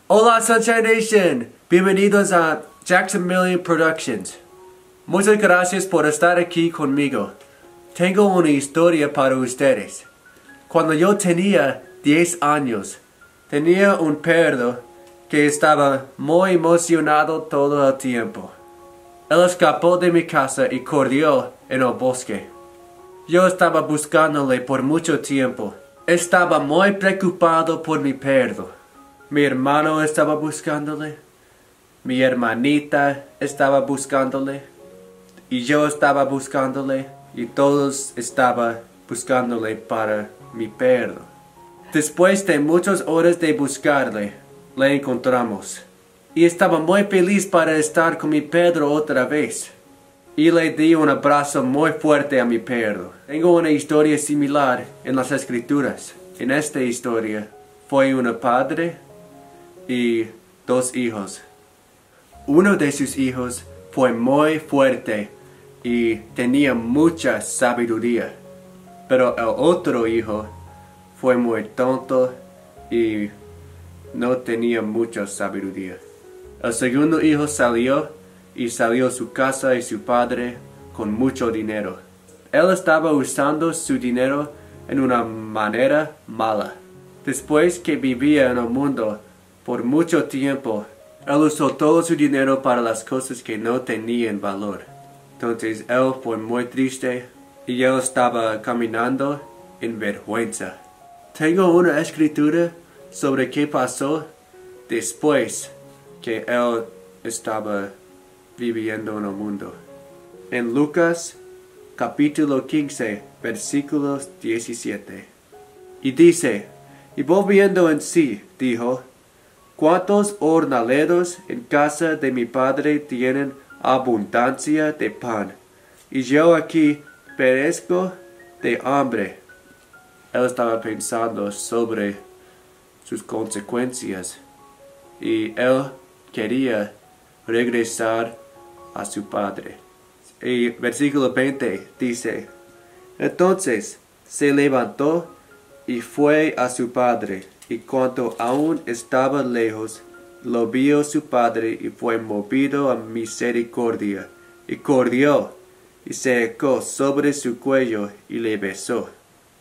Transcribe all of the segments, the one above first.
Hola Sunshine Nation, bienvenidos a Jackson Million Productions. Muchas gracias por estar aquí conmigo. Tengo una historia para ustedes. Cuando yo tenía 10 años, tenía un perro que estaba muy emocionado todo el tiempo. Él escapó de mi casa y corrió en el bosque. Yo estaba buscándole por mucho tiempo. Estaba muy preocupado por mi perro. Mi hermano estaba buscándole. Mi hermanita estaba buscándole. Y yo estaba buscándole. Y todos estaban buscándole para mi perro. Después de muchas horas de buscarle, le encontramos. Y estaba muy feliz para estar con mi perro otra vez. Y le di un abrazo muy fuerte a mi perro. Tengo una historia similar en las escrituras. En esta historia fue un padre y 2 hijos. Uno de sus hijos fue muy fuerte y tenía mucha sabiduría. Pero el otro hijo fue muy tonto y no tenía mucha sabiduría. El segundo hijo salió a su casa y su padre con mucho dinero. Él estaba usando su dinero en una manera mala. Después que vivía en el mundo por mucho tiempo, él usó todo su dinero para las cosas que no tenían valor. Entonces él fue muy triste y él estaba caminando en vergüenza. Tengo una escritura sobre qué pasó después que él estaba viviendo en el mundo. En Lucas capítulo 15, versículos 17. Y dice, y volviendo en sí, dijo, ¿cuántos jornaleros en casa de mi padre tienen abundancia de pan? Y yo aquí perezco de hambre. Él estaba pensando sobre sus consecuencias y él quería regresar a su padre. Y versículo 20 dice, entonces se levantó y fue a su padre, y cuando aún estaba lejos, lo vio su padre y fue movido a misericordia, y corrió, y se echó sobre su cuello y le besó.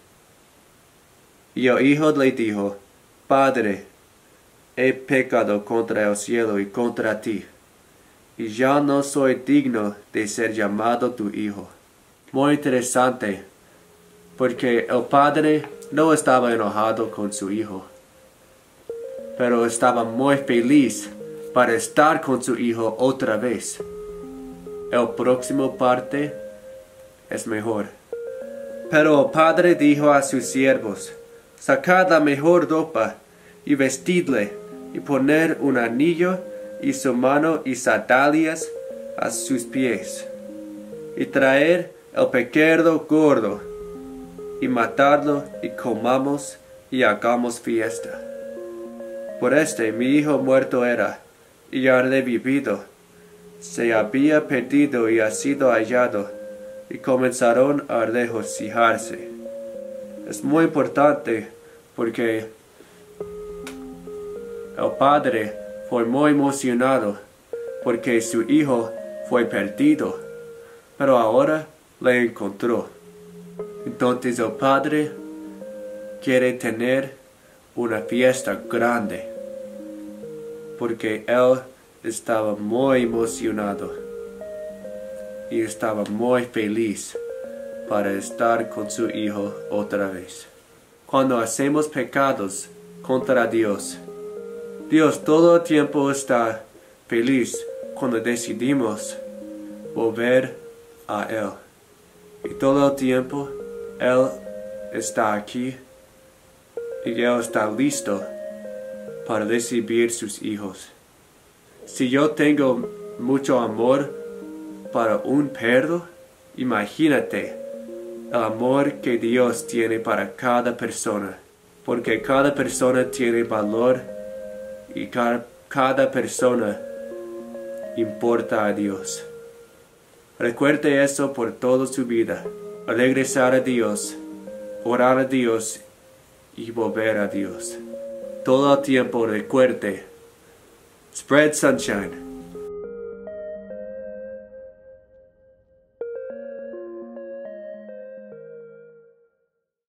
Y el hijo le dijo, Padre, he pecado contra el cielo y contra ti, y ya no soy digno de ser llamado tu hijo. Muy interesante, porque el padre no estaba enojado con su hijo, pero estaba muy feliz para estar con su hijo otra vez. El próximo parte es mejor. Pero el padre dijo a sus siervos, sacad la mejor ropa y vestidle, y poner un anillo y su mano y sandalias a sus pies, y traer el pequeño gordo, y matarlo, y comamos, y hagamos fiesta. Por mi hijo muerto era, y ha revivido, se había perdido y ha sido hallado, y comenzaron a regocijarse. Es muy importante porque el padre fue muy emocionado porque su hijo fue perdido, pero ahora le encontró. Entonces el padre quiere tener una fiesta grande porque él estaba muy emocionado y estaba muy feliz para estar con su hijo otra vez. Cuando hacemos pecados contra Dios, Dios todo el tiempo está feliz cuando decidimos volver a Él. Y todo el tiempo Él está aquí y Él está listo para recibir sus hijos. Si yo tengo mucho amor para un perro, imagínate el amor que Dios tiene para cada persona. Porque cada persona tiene valor y cada persona importa a Dios. Recuerde eso por toda su vida. Regresar a Dios, orar a Dios y volver a Dios. Todo el tiempo recuerde Spread sunshine.